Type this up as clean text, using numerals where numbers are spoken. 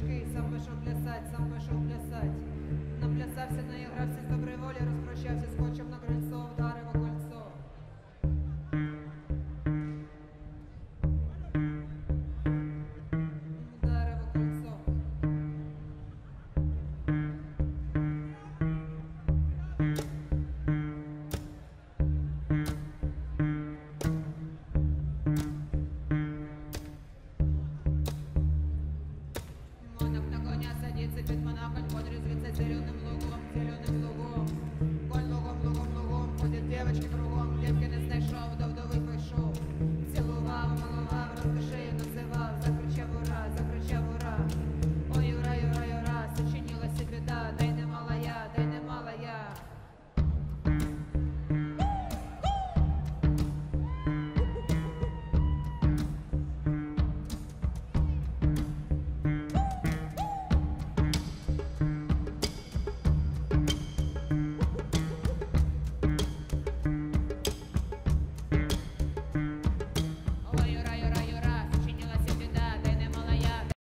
важкий, сам пішов плясать. Наплясався, наігрався з доброї волі, розпрощався, скочив на крильцо, вдарив у кольцо. Вдарив у кольцо. Монах на коня садится, під монахом подрезвится зеленым лугом. Коль лугом ходят девочки.